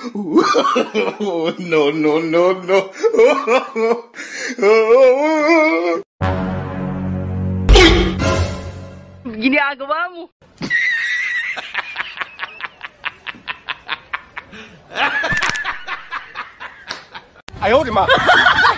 No, no, no, no. Ginagawa mo. Ayaw, di ma.